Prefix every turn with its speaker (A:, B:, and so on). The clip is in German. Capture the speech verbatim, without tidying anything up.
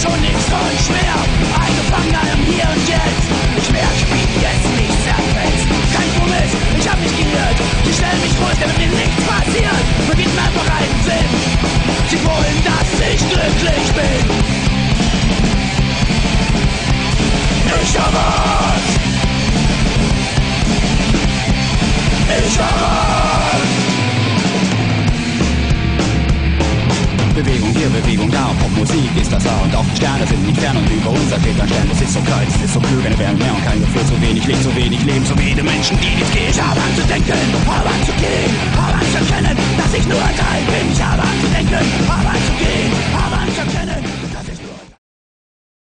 A: schon nichts von schwer, ein Gefangener im Hier und Jetzt. Ich merk, wie jetzt mich zerfällt. Kein Kompromiss, ich hab mich geirrt. Sie stellen mich ruhig, damit mir nichts passiert. Und geben einfach einen Sinn. Sie wollen, dass ich glücklich bin. Ich hab was. Ich hab was.
B: Bewegung hier, Bewegung da, Popmusik ist das A und auch die Sterne sind nicht fern und über unser steht ein Stern. Es ist so kalt, es ist so klug, eine Wärme mehr und kein Gefühl, zu wenig Licht, zu wenig Leben, zu wenige Menschen, die nicht gehen.
A: Ich hab an zu denken, hab an zu gehen, hab an